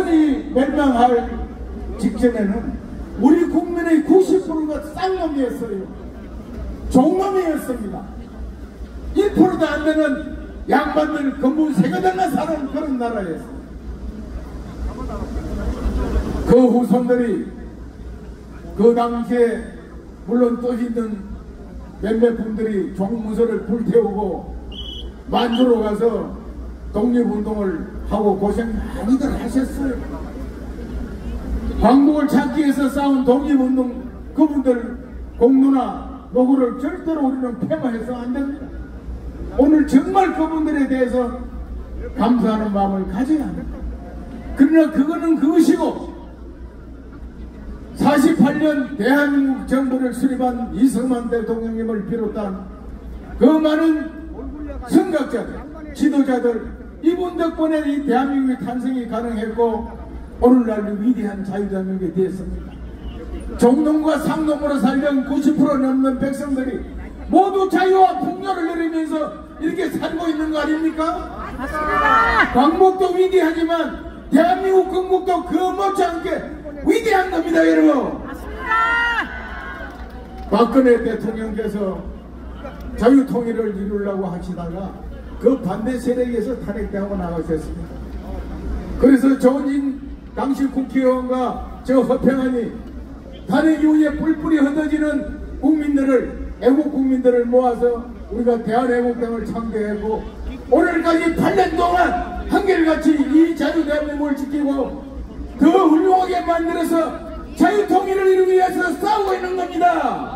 조선이 멸망할 직전에는 우리 국민의 90%가 쌍놈이었어요. 종놈이었습니다. 1%도 안 되는 양반들 건물 세가닥만 사는 그런 나라였어요. 그 후손들이 그 당시에 물론 또 있는 몇몇 분들이 종문서를 불태우고 만주로 가서 독립운동을 하고 고생 많이들 하셨어요. 광복을 찾기 위해서 싸운 독립운동 그분들 공로나 노고를 절대로 우리는 폐마해서 안 됩니다. 오늘 정말 그분들에 대해서 감사하는 마음을 가져야 합니다. 그러나 그거는 그것이고 48년 대한민국 정부를 수립한 이승만 대통령님을 비롯한 그 많은 선각자들, 지도자들 이분 덕분에 이 대한민국의 탄생이 가능했고 오늘날 위대한 자유대한민국이 되었습니다. 종놈과 상놈으로 살던 90% 넘는 백성들이 모두 자유와 풍요를 누리면서 이렇게 살고 있는 거 아닙니까? 맞습니다. 광복도 위대하지만 대한민국 건국도 그 못지않게 위대한 겁니다, 여러분. 맞습니다. 박근혜 대통령께서 자유통일을 이루려고 하시다가 그 반대 세력에서 탄핵당하고 나가셨습니다. 그래서 조은진 당시 국회의원과 저 허평환이 탄핵 이후에 뿔뿔이 흩어지는 국민들을, 애국 국민들을 모아서 우리가 대한애국당을 창대하고 오늘까지 8년 동안 한결같이 이 자유대한민국을 지키고 더 훌륭하게 만들어서 자유통일을 이루기 위해서 싸우고 있는 겁니다.